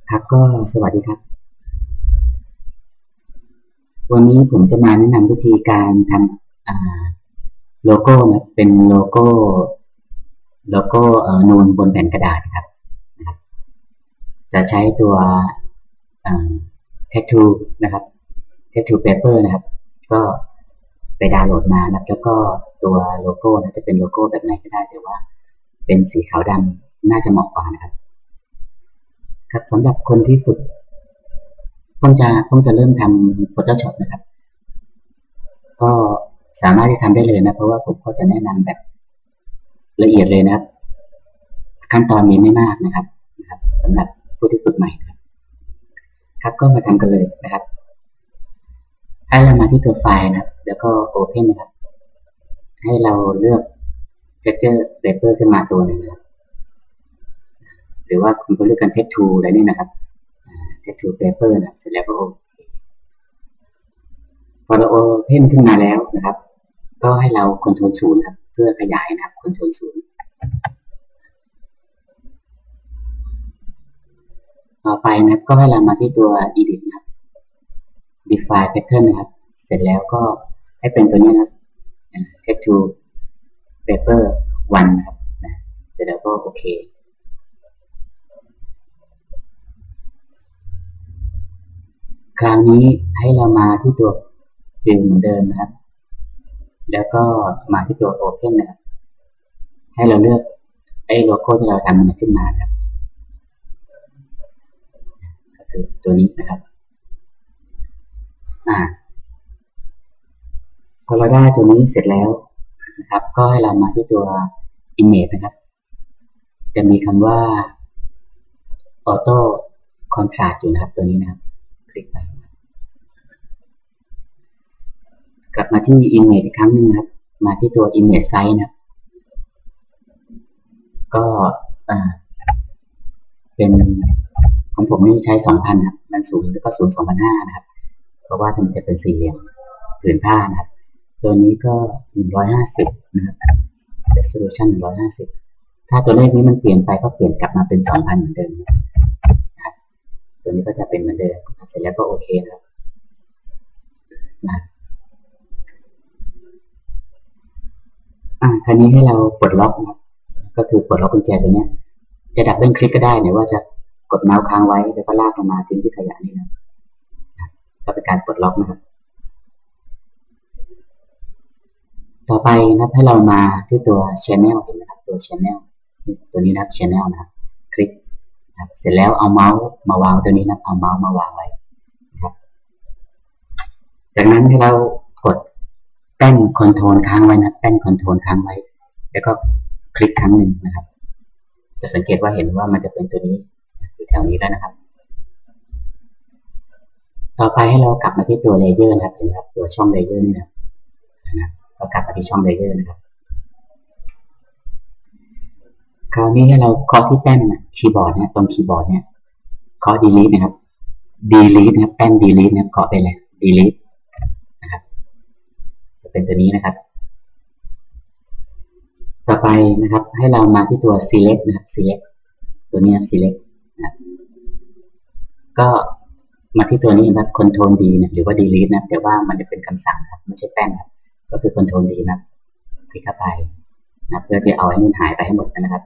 ครับก็สวัสดีครับวันนี้ผมจะมาแนะนำวิธีการทำโลโก้นะเป็นโลโก้นูนบนแผ่นกระดาษครับนะครับจะใช้ตัวtattoo นะครับ tattoo paper นะครับก็ไปดาวน์โหลดมาแล้วก็ตัวโลโก้นะจะเป็นโลโก้แบบไหนก็ได้แต่ว่าเป็นสีขาวดำน่าจะเหมาะกว่านะครับครับสำหรับคนที่ฝึกเพิ่งจะเริ่มทำ Photoshop นะครับก็สามารถที่ทำได้เลยนะเพราะว่าผมก็จะแนะนำแบบละเอียดเลยนะครับขั้นตอนมีไม่มากนะครับสำหรับผู้ที่ฝึกใหม่นะครับก็มาทำกันเลยนะครับให้เรามาที่ตัวไฟล์นะครับแล้วก็ Open นะครับให้เราเลือก Texture Paper ขึ้นมาตัวหนึ่งนะครับหรือว่าคุณก็เลือกกัน Tattoo อะไรนี่นะครับTattoo Paper นะเสร็จแล้วก็พอเรา Open ขึ้นมาแล้วนะครับก็ให้เรา Ctrl 0ครับเพื่อขยายนะครับ Ctrl 0ต่อไปนะครับก็ให้เรามาที่ตัว Edit นะครับ Define Pattern นะครับเสร็จแล้วก็ให้เป็นตัวนี้นะครับ Tattoo Paper 1นะครับเสร็จแล้วก็โอเคคราวนี้ให้เรามาที่ตัวฟิลเหมือนเดิมนะครับแล้วก็มาที่ตัว Open นะครับให้เราเลือกไอ้โลโก้ที่เราทำมันขึ้นมาครับก็คือตัวนี้นะครับพอเราได้ตัวนี้เสร็จแล้วนะครับก็ให้เรามาที่ตัว Image นะครับจะมีคำว่า Auto Contrast อยู่นะครับตัวนี้นะครับคลิกไปกลับมาที่ Image อีกครั้งนึงนะครับมาที่ตัว Image Size นะครับก็เป็นของผมนี่ใช้ 2,000 ครับมันสูงแล้วก็สูง 2,500 นะครับเพราะว่ามันจะเป็นสี่เหลี่ยมผืนผ้านะครับตัวนี้ก็ 150 นะครับ resolution 150ถ้าตัวเลขนี้มันเปลี่ยนไปก็เปลี่ยนกลับมาเป็น 2,000 เหมือนเดิมนะครับตัวนี้ก็จะเป็นเหมือนเดิมเสร็จแล้วก็โอเคนะครับคราวนี้ให้เราปลดล็อกนะครับก็คือปลดล็อกกุญแจตัวนี้จะดับเบิลคลิกก็ได้หรือว่าจะกดเมาส์ค้างไว้แล้วก็ลากลงมาทิ้งที่ขยะนี่นะก็เป็นการปลดล็อกนะครับต่อไปนะครับให้เรามาที่ตัว Channel เห็นไหมครับตัว Channel ตัวนี้นะครับ Channel นะครับคลิกนะครับเสร็จแล้วเอาเมาส์มาวางตัวนี้นะเอาเมาส์มาวางไว้นะครับจากนั้นให้เรากดแป้นคอนโทรลค้างไว้นะแป้นคอนโทรลค้างไว้แล้วก็คลิกครั้งหนึ่งนะครับจะสังเกตว่าเห็นว่ามันจะเป็นตัวนี้อยู่แถวนี้แล้วนะครับต่อไปให้เรากลับมาที่ตัวเลเยอร์นะครับเห็นไหมครับตัวช่องเลเยอร์นี่นะก็กลับมาที่ช่องเลเยอร์นะครับคราวนี้ให้เราเคาะที่แป้นคีย์บอร์ดเนี่ยตรงคีย์บอร์ดเนี่ยเคาะ delete นะครับ delete นะครับแป้น delete นะครับเคาะไปเลย delete นะครับจะเป็นตัวนี้นะครับต่อไปนะครับให้เรามาที่ตัว select นะครับ select ตัวนี้ select นะครับก็มาที่ตัวนี้นะครับ Ctrl D นะหรือว่า delete นะแต่ว่ามันจะเป็นคำสั่งครับไม่ใช่แป้นครับก็คือ Ctrl D นะคลิกเข้าไปนะเพื่อจะเอาไอ้นู่นหายไปให้หมดนะครับ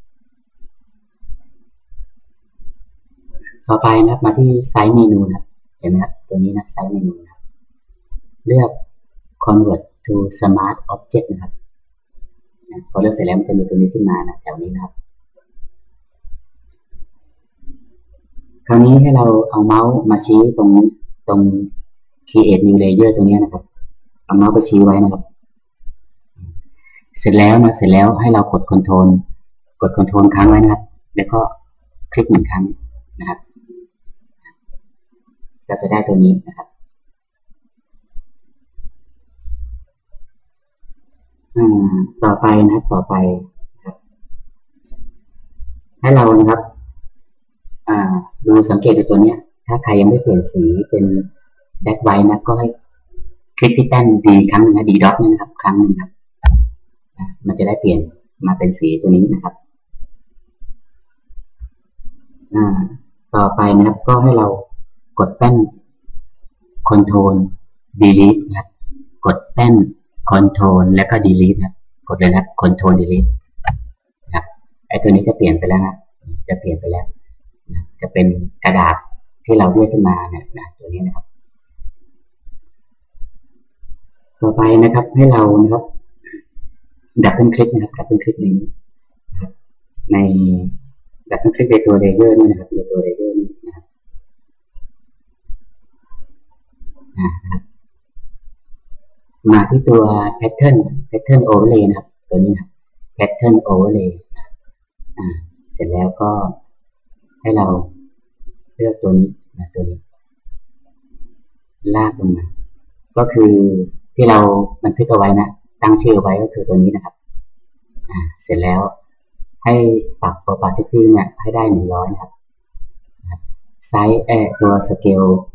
ต่อไปนะครับมาที่ไซส์เมนูนะเห็นไหมครับตัวนี้นะไซส์เมนูนะเลือก convert to smart object นะครับพอเลือกเสร็จแล้วมันจะมีตัวนี้ขึ้นมานะแถวนี้นะครับคราวนี้ให้เราเอาเมาส์มาชี้ตรง create new layer ตรงนี้นะครับเอาเมาส์ไปชี้ไว้นะครับเสร็จแล้วให้เรากด Ctrl ค้างไว้นะครับแล้วก็คลิก1 ครั้งนะครับเราจะได้ตัวนี้นะครับต่อไปนะครับให้เรานะครับดูสังเกตดูตัวนี้ถ้าใครยังไม่เปลี่ยนสีเป็นแบ็คไวท์นะก็ให้คลิกที่แป้น D ครั้งนึงนะD dot นี่นะครับครั้งนึงครับมันจะได้เปลี่ยนมาเป็นสีตัวนี้นะครับต่อไปนะครับก็ให้เรากดแป้น Ctrl Delete นะครับกดแป้น Ctrl แล้วก็ Delete นะครับกดเลยนะครับ Ctrl Delete นะครับไอ้ตัวนี้จะเปลี่ยนไปแล้วนะจะเปลี่ยนไปแล้วนะจะเป็นกระดาษที่เราเรียกขึ้นมาเนี่ยนะตัวนี้นะครับต่อไปนะครับให้เรานะครับดับเบิลคลิกนะครับดับเบิลคลิกในนี้นะครับในดับเบิลคลิกในตัวเลเยอร์นี่นะครับในตัวเลเยอร์นี้นะครับมาที่ตัว pattern overlay นะครับตัวนี้นะครับ pattern overlay เสร็จแล้วก็ให้เราเลือกตัวนี้นะตัวนี้ลากลงมาก็คือที่เราบันทึกเอาไว้นะตั้งชื่อไว้ก็คือตัวนี้นะครับเสร็จแล้วให้ปรับ opacity เนี่ยให้ได้100นะครับไซส์ตัวสเก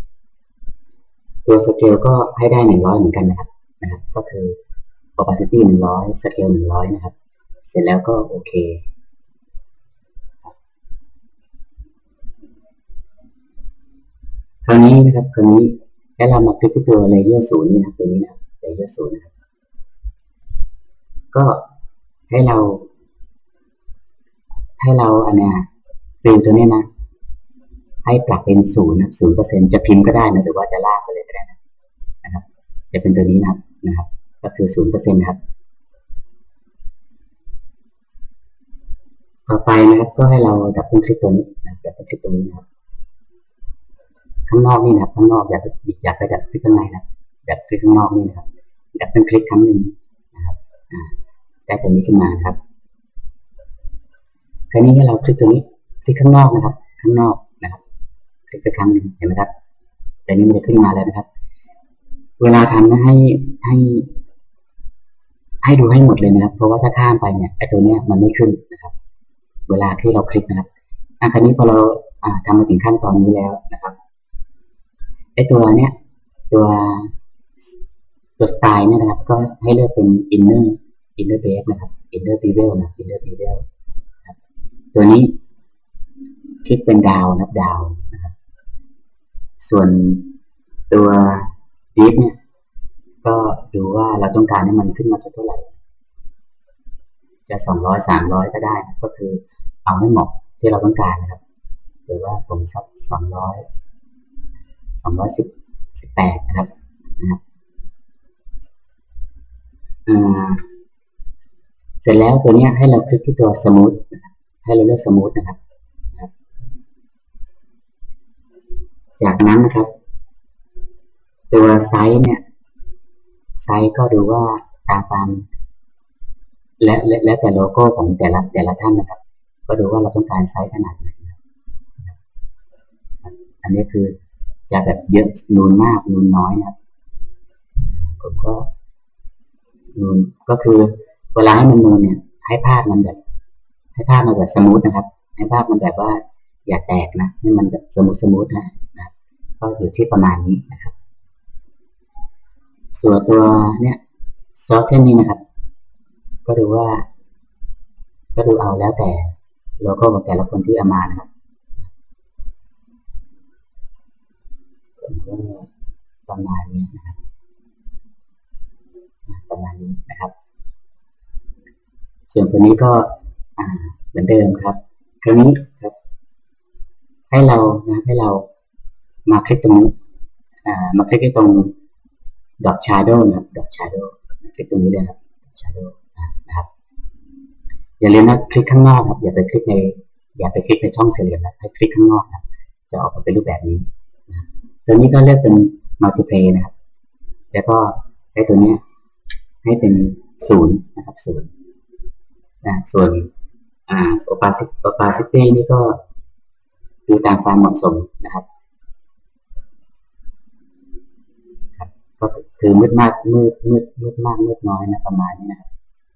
ลก็ให้ได้100เหมือนกันนะครับก็คือ opacity 100 scale 100นะครับเสร็จแล้วก็โอเคคราวนี้นะครับให้เรามาคลิกที่ตัว layer 0นี่นะตัวนี้นะ layer 0นะครับก็ให้เราอันเนี้ยฟิลตัวนี้นะให้ปรับเป็น0นะ 0% จะพิมพ์ก็ได้นะหรือว่าจะลากไปเลยก็ได้นะครับจะเป็นตัวนี้นะครับก็คือ 0% นะครับต่อไปนะครับก็ให้เราดับเบิลคลิกตัวนี้นะดับเบิลคลิกตัวนี้นะครับข้างนอกนี่นะครับข้างนอกอย่าไปดับคลิกข้างในนะดับคลิกข้างนอกนี่นะครับดับเบิลคลิกครั้งหนึ่งนะครับได้ตัวนี้ขึ้นมาครับคราวนี้ให้เราคลิกตัวนี้คลิกข้างนอกนะครับข้างนอกนะครับคลิกไปครั้งหนึ่งเห็นไหมครับแต่นี้มันจะขึ้นมาแล้วนะครับเวลาทำนะให้ดูให้หมดเลยนะครับเพราะว่าถ้าข้ามไปเนี่ยไอ้ตัวเนี้ยมันไม่ขึ้นนะครับเวลาที่เราคลิกนะครับคราวนี้พอเราทำมาถึงขั้นตอนนี้แล้วนะครับไอ้ตัวเนี้ยตัวสไตล์เนี่ยนะครับก็ให้เลือกเป็น inner base นะครับ inner bevel นะ inner bevel ครับตัวนี้คลิกเป็นดาวนะครับดาวนะครับส่วนตัว deep เนี่ยก็ดูว่าเราต้องการให้มันขึ้นมาสักเท่าไหร่จะ200 300ก็ได้นะก็คือเอาให้เหมาะที่เราต้องการนะครับหรือว่าผมสัก218นะครับเสร็จแล้วตัวนี้ให้เราคลิกที่ตัว smooth นะครับให้เราเลือก smooth นะครับจากนั้นนะครับตัวไซส์เนี่ยไซส์ก็ดูว่าตามและแต่โลโก้ของแต่ละท่านนะครับก็ดูว่าเราต้องการไซส์ขนาดไหนอันนี้คือจะแบบเยอะนูนมากนูนน้อยนะครับผมก็นูนก็คือเวลาให้มันนูนเนี่ยให้ภาพมันแบบสมูทนะครับให้ภาพมันแบบว่าอย่าแตกนะให้มันแบบสมูทนะก็อยู่ที่ประมาณนี้นะครับส่วนตัวเนี่ยซอฟเทนนี่นะครับก็ดูเอาแล้วแต่โลโก้ของแต่ละคนที่เอามานะครับก็ประมาณนี้นะครับประมาณนี้นะครับส่วนตัวนี้ก็เหมือนเดิมครับคราวนี้ครับให้เรามาคลิกตรงนี้มาคลิกที่ตรง dot shadow นะครับ dot shadow คลิกตรงนี้เลยครับ dot shadow นะครับอย่าลืมนะคลิกข้างนอกครับอย่าไปคลิกในช่องสี่เหลี่ยมนะให้คลิกข้างนอกนะจะออกมาเป็นรูปแบบนี้นะตัวนี้ก็เลือกเป็น multiply นะครับแล้วก็ให้ตัวนี้ให้เป็น0นะครับ0ส่วน opacity นี่ก็ดูตามความเหมาะสมนะครับก็คือมืดมากมืดน้อยนะประมาณนี้นะครับ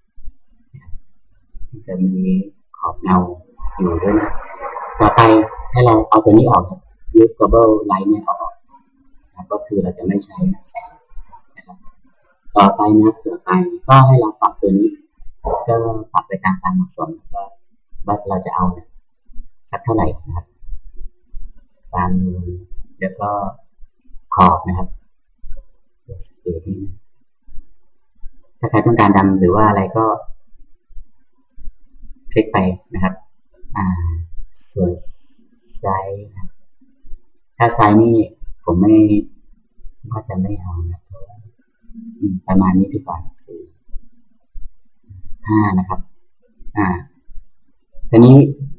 จะมีขอบเงาอยู่ด้วยนะต่อไปให้เราเอาตัวนี้ออกครับ use global light เนี่ยออกนะก็คือเราจะไม่ใช้แสงนะครับต่อไปก็ให้เราปรับตัวนี้ก็ปรับไปตามความเหมาะสมแล้วก็ว่าเราจะเอาสักเท่าไหร่นะครับามนูนแล้วก็ขอบนะครับตัวสปีดนี่ถ้าใครต้องการดำหรือว่าอะไรก็คลิกไปนะครับส่วนไซส์ถ้าไซส์นี่ผมไม่ว่าจะไม่เอานะประมาณนี้ดีกว่า5นะครับทีนี้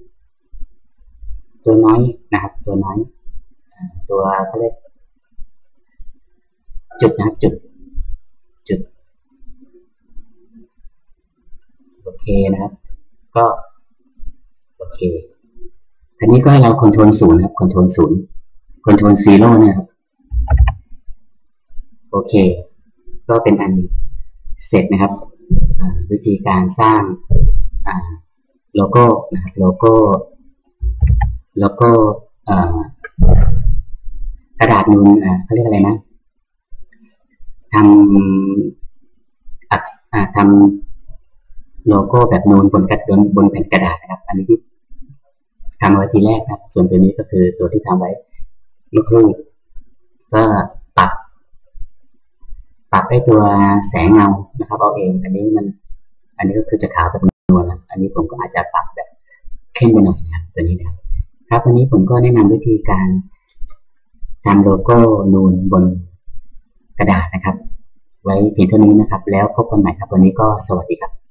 ตัวน้อยนะครับตัวน้อยตัวเขาเรียกจุดนะครับจุดโอเคนะครับก็โอเคทีนี้ก็ให้เราคอนโทรล0ครับคอนโทรล0คอนโทรล0เนี่ยครับโอเคก็เป็นอันเสร็จนะครับวิธีการสร้างโลโก้นะครับโลโก้กระดาษนูนเขาเรียกอะไรนะทำโลโก้แบบนูนบนแผ่นกระดาษนะครับอันนี้ที่ทำไว้ทีแรกครับส่วนตัวนี้ก็คือตัวที่ทำไว้ลูกๆก็ปรับให้ตัวแสงเงานะครับเอาเองอันนี้ก็คือจะขาวแบบนวลนะอันนี้ผมก็อาจจะปรับแบบเข้มไปหน่อยนะครับตัวนี้นะครับวันนี้ผมก็แนะนำวิธีการทำโลโก้นูนบนกระดาษนะครับไว้เพียงเท่านี้นะครับแล้วพบกันใหม่ครับวันนี้ก็สวัสดีครับ